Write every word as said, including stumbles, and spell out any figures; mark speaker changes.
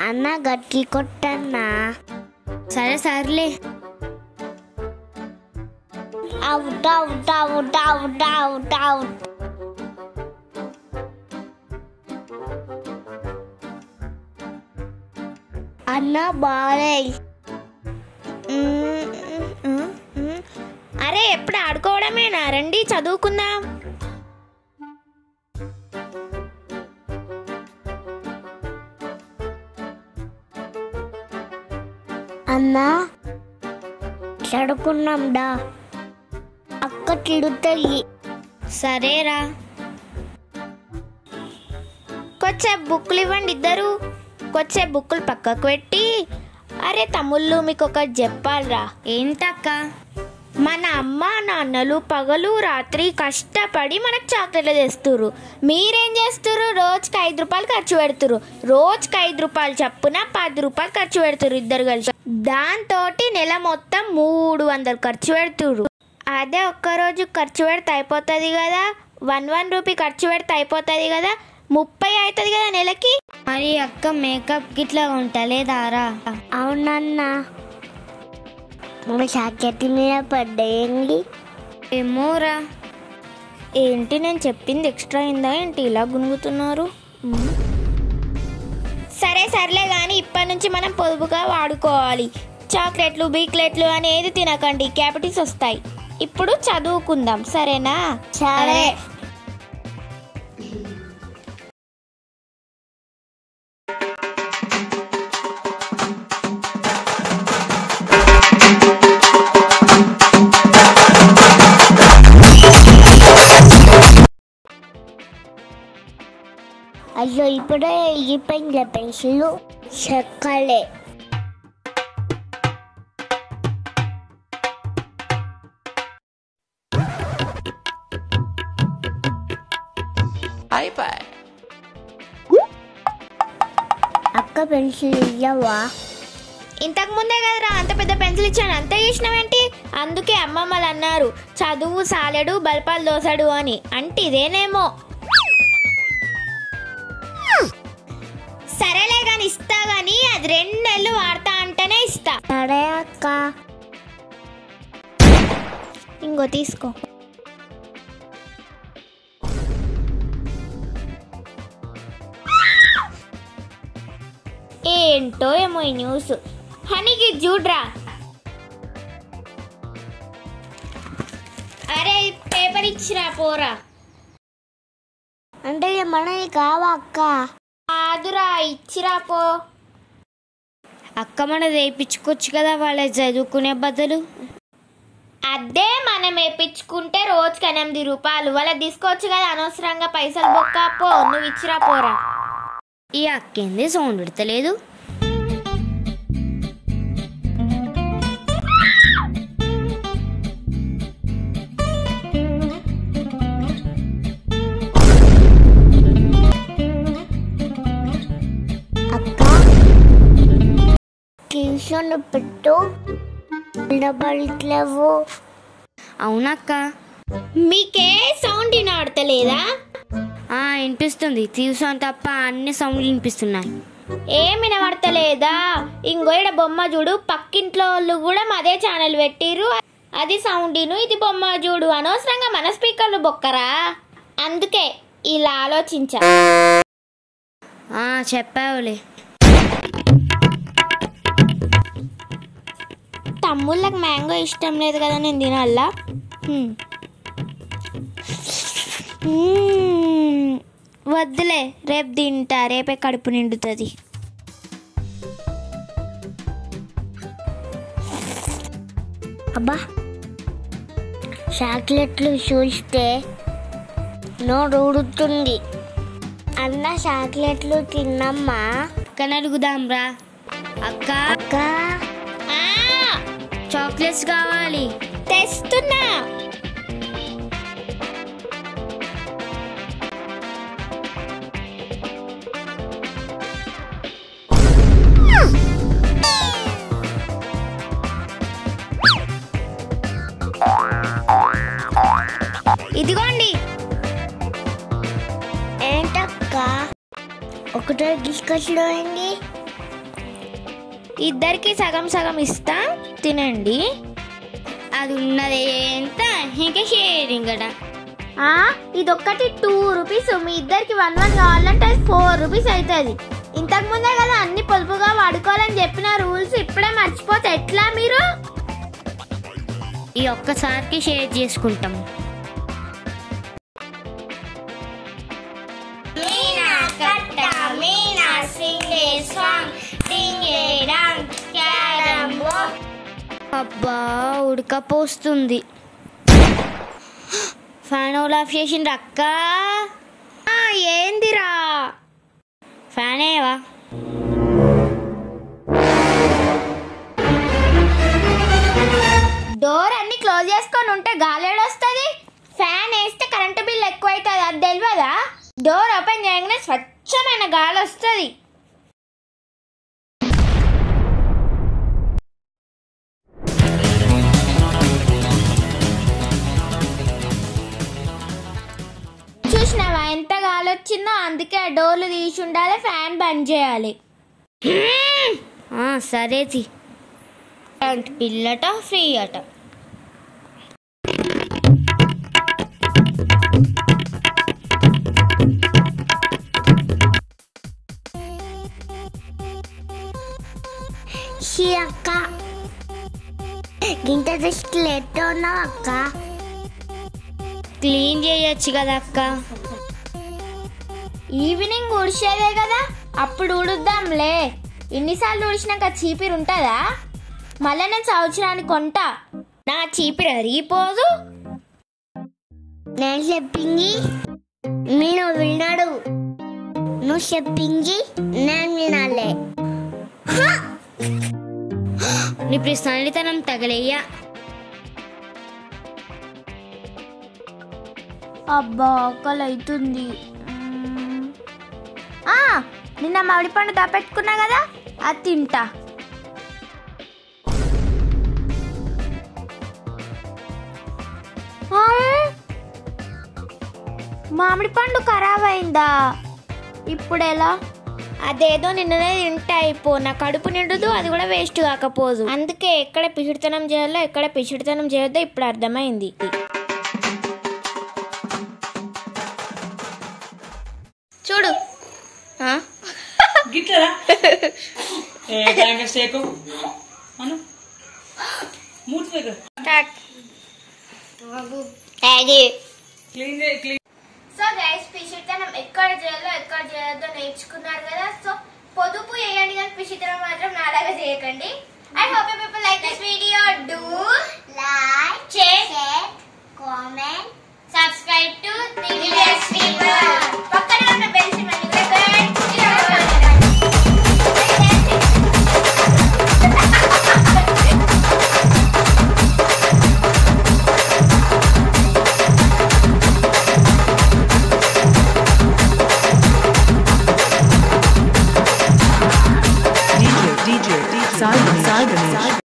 Speaker 1: అన్న గట్టి కొట్టన్నా.
Speaker 2: సరే సర్లే.
Speaker 1: Out out out out out out. అన్న బాలే.
Speaker 2: అరే ఎప్పుడు ఆడుకోవడమేనా, రండి చదువుకుందాం.
Speaker 1: అన్నా చదువుకున్నాం డా, అక్క తిడుతుంది.
Speaker 2: సరేరా, కొద్దిసేపు బుక్కులు ఇవ్వండి ఇద్దరు. కొద్దిసేపు బుక్కులు పక్కకు పెట్టి, అరే తమ్ముళ్ళు మీకు ఒకటి చెప్పాలరా. ఏంటక్క? మన అమ్మ నాన్నలు పగలు రాత్రి కష్టపడి మనకు చాక్లెట్లు తెస్తురు. మీరేం చేస్తురు? రోజుకి ఐదు రూపాయలు ఖర్చు పెడుతురు. రోజుకి ఐదు రూపాయలు చప్పున పది రూపాయలు ఖర్చు పెడుతురు ఇద్దరు కలిసి. దాంతో నెల మొత్తం మూడు వందలు ఖర్చు పెడుతురు. అదే ఒక్కరోజు ఖర్చు పెడితే అయిపోతుంది కదా, వన్ వన్ రూపీ ఖర్చు పెడితే అయిపోతుంది కదా, ముప్పై అవుతుంది కదా నెలకి. మరి అక్క మేకప్ గిట్లా ఉంటలేదారా?
Speaker 1: అవునన్నా, మన చాకెట్ మీద పడ్డాయండి.
Speaker 2: ఏమోరా. ఏంటి నేను చెప్పింది ఎక్స్ట్రా అయిందా ఏంటి ఇలా గునుగుతున్నారు? సరే సర్లే కానీ ఇప్పటి నుంచి మనం పొదుపుగా వాడుకోవాలి. చాక్లెట్లు బీక్లెట్లు అనేది తినకండి, క్యాపిటల్స్ వస్తాయి. ఇప్పుడు చదువుకుందాం సరేనా?
Speaker 1: సరే. అయ్యో ఇప్పుడే ఇగిపోయింది పెన్సిల్ చెక్కలే. అక్క పెన్సిల్ ఇయ్యవా?
Speaker 2: ఇంతకు ముందే కదరా అంత పెద్ద పెన్సిల్ ఇచ్చాను, అంత చేసినావేంటి? అందుకే అమ్మమ్మలు అన్నారు చదువు సాలెడు బల్పాలు దోసడు అని. అంటే ఇదేనేమో. సరేలే కానీ ఇస్తా గాని అది రెండు నెలలు వాడతా అంటేనే ఇస్తా.
Speaker 1: సరే అక్క.
Speaker 2: ఇంకో తీసుకో. ఏంటో ఏమో ఈ న్యూస్. హనీకి చూడ్రా. అరే పేపర్ ఇచ్చిరా పోరా.
Speaker 1: అంటే మనకి కావా అక్క?
Speaker 2: కాదురా ఇచ్చిరా పో. అక్క మన వేయించుకోవచ్చు కదా వాళ్ళ చదువుకునే బదులు. అదే మనం వేయించుకుంటే రోజుకి ఎనిమిది రూపాయలు వాళ్ళ తీసుకోవచ్చు కదా, అనవసరంగా పైసలు బొక్క. పో నువ్వు ఇచ్చిరా పోరా. ఈ అక్కేంది సౌండ్ పెడతలేదు?
Speaker 1: అక్క ట్యూషన్ పెట్టు, నిలబడట్లేవు.
Speaker 2: అవునక్క. మీకే సౌండ్ వినబడతలేదా? వినిపిస్తుంది, ట్యూషన్ తప్ప అన్ని సౌండ్లు వినిపిస్తున్నాయి. ఏం వినబడతలేదా? ఇంకో ఇక్కడ బొమ్మ చూడు, పక్కింట్లో వాళ్ళు కూడా అదే ఛానల్ పెట్టిరు, అది సౌండ్ను ఇది బొమ్మ చూడు. అనవసరంగా మన స్పీకర్లు బొక్కరా, అందుకే ఇలా ఆలోచించా. చెప్పావులే. తమ్ముళ్ళకి మ్యాంగో ఇష్టం లేదు కదా, నేను తినాలా? వద్దులే, రేపు తింటా, రేపే కడుపు నిండుతుంది.
Speaker 1: అబ్బా చాక్లెట్లు చూస్తే నోరు ఊడుతుంది. అన్న చాక్లెట్లు తిన్నమ్మా.
Speaker 2: అక్క అడుగుదాం రా. అక్క
Speaker 1: అక్క
Speaker 2: చాక్లెట్స్ కావాలి. తెస్తున్నా. ఇదిగోండి.
Speaker 1: ఏంటక్క ఒకటే తీసుకొచ్చడం ఏంటి?
Speaker 2: ఇద్దరికి సగం సగం ఇస్తా, తినండి.
Speaker 1: అది ఉన్నది ఎంత ఇంకా షేరింగ్ కదా.
Speaker 2: ఇదొక్కటి టూ రూపీస్, మీ ఇద్దరికి వన్ వన్ కావాలంటే అది ఫోర్ రూపీస్ అవుతుంది. ఇంతకు ముందే కదా అన్ని పొదుపుగా వాడుకోవాలని చెప్పిన రూల్స్, ఇప్పుడే మర్చిపోతే ఎట్లా మీరు?
Speaker 1: ఈ ఒక్కసారికి షేర్ చేసుకుంటాం. అబ్బా ఉడకపోస్తుంది. ఫ్యాన్ ఓల్ ఆఫ్ చేసిండ్రు అక్క.
Speaker 2: ఏందిరా?
Speaker 1: ఫ్యాన్ ఏవా?
Speaker 2: డోర్ అన్ని క్లోజ్ చేసుకొని ఉంటే గాలి వస్తుంది. ఫ్యాన్ వేస్తే కరెంటు బిల్ ఎక్కువ అవుతుంది, అది తెలియదా? డోర్ ఓపెన్ చేయగానే స్వచ్ఛమైన గాలి వస్తుంది. చూసినావా ఎంత గాలి వచ్చిందో? అందుకే ఆ డోర్లు తీసి ఉండాలి, ఫ్యాన్ బంద్ చేయాలి.
Speaker 1: సరేది. కరెంట్ బిల్ అట ఫ్రీ అట.
Speaker 2: అక్క గింత దృష్టి ఎట్లా ఉన్నావు అక్క?
Speaker 1: క్లీన్ చేయొచ్చు కదా అక్క.
Speaker 2: ఈవినింగ్ ఊడ్చేదే కదా, అప్పుడు ఊడుద్దాంలే. ఎన్నిసార్లు ఊడ్చినాక చీపిరి ఉంటుందా? మళ్ళీ నేను సంవత్సరానికి కొంటా, నా చీపిరి అరిగిపోదు.
Speaker 1: నేను చెప్పింది మీరు విన్నాడు, నువ్వు చెప్పింది నేను వినాలే. నీ ప్రశ్నలితనం తగలయ్యా.
Speaker 2: అబ్బా ఆకలి అవుతుంది. నిన్న మామిడి పండు దాపెట్టుకున్నా కదా, అది తింటా. మామిడి పండు ఖరాబ్ అయిందా? ఇప్పుడు ఎలా? అదేదో నిన్ననే తింటా అయిపో, నా కడుపు నిండుదు, అది కూడా వేస్ట్ కాకపోదు. అందుకే ఎక్కడ పిచిడితనం చేయాలో ఎక్కడ పిచిడితనం చేయొద్దో ఇప్పుడు అర్థమైంది. చూడు సో గైస్, పిచిడితనం ఎక్కడ చేయాలో ఎక్కడ చేయొద్దో నేర్చుకున్నారు కదా. సో పొదుపు చేయండి కానీ పిచిడితనం మాత్రం నాలాగా చేయకండి. I hope you people like this video. Do like, share, comment, subscribe to Divyasri.